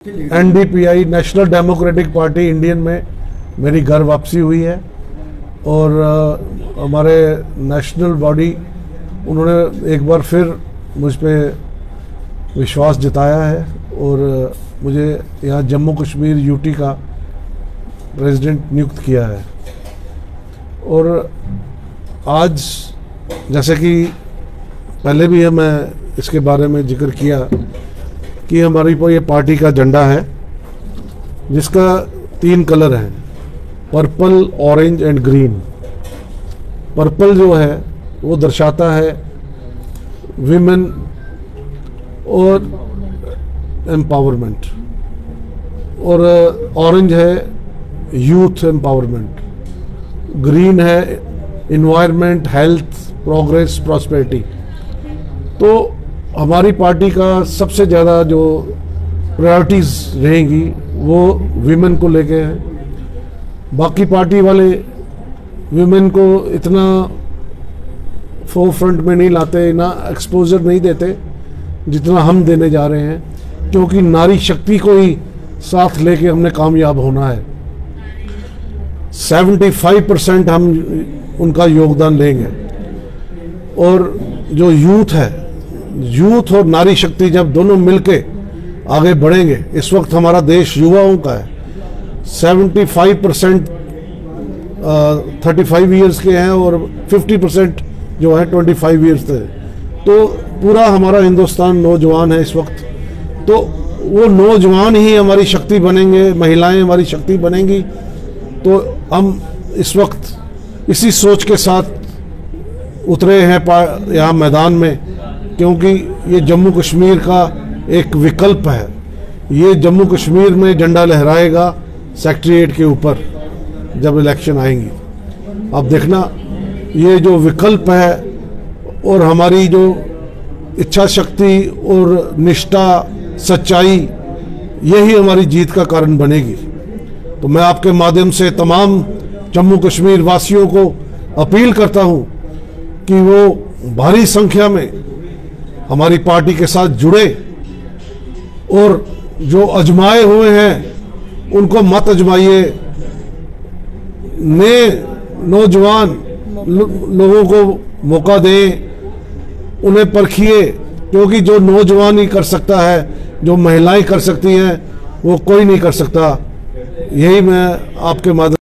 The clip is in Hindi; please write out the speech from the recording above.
एनडीपीआई नेशनल डेमोक्रेटिक पार्टी इंडियन में मेरी घर वापसी हुई है और हमारे नेशनल बॉडी उन्होंने एक बार फिर मुझ पर विश्वास जताया है और मुझे यहाँ जम्मू कश्मीर यूटी का प्रेसिडेंट नियुक्त किया है। और आज जैसे कि पहले भी मैं इसके बारे में जिक्र किया कि हमारी ये पार्टी का झंडा है जिसका 3 कलर हैं, purple, orange and green. Purple जो है वो दर्शाता है विमेन और एम्पावरमेंट, और ऑरेंज है यूथ एम्पावरमेंट, ग्रीन है इन्वायरमेंट, हेल्थ, प्रोग्रेस, प्रॉस्पेरिटी। तो हमारी पार्टी का सबसे ज़्यादा जो प्रायोरिटीज़ रहेंगी वो विमेन को लेके हैं। बाकी पार्टी वाले विमेन को इतना फोरफ्रंट में नहीं लाते, ना एक्सपोजर नहीं देते जितना हम देने जा रहे हैं, क्योंकि नारी शक्ति को ही साथ लेके हमने कामयाब होना है। 75% हम उनका योगदान लेंगे। और जो यूथ है, यूथ और नारी शक्ति जब दोनों मिलके आगे बढ़ेंगे, इस वक्त हमारा देश युवाओं का है। 75% 35 ईयर्स के हैं और 50% जो है 25 ईयर्स से। तो पूरा हमारा हिंदुस्तान नौजवान है इस वक्त। तो वो नौजवान ही हमारी शक्ति बनेंगे, महिलाएं हमारी शक्ति बनेंगी। तो हम इस वक्त इसी सोच के साथ उतरे हैं यहाँ मैदान में, क्योंकि ये जम्मू कश्मीर का एक विकल्प है। ये जम्मू कश्मीर में झंडा लहराएगा सेक्रेटेरिएट के ऊपर जब इलेक्शन आएंगी। अब देखना, ये जो विकल्प है और हमारी जो इच्छा शक्ति और निष्ठा, सच्चाई, यही हमारी जीत का कारण बनेगी। तो मैं आपके माध्यम से तमाम जम्मू कश्मीर वासियों को अपील करता हूं कि वो भारी संख्या में हमारी पार्टी के साथ जुड़े और जो अजमाए हुए हैं उनको मत अजमाइए। नए नौजवान लोगों को मौका दें, उन्हें परखिए, क्योंकि जो नौजवान ही कर सकता है, जो महिलाएं कर सकती हैं, वो कोई नहीं कर सकता। यही मैं आपके माध्यम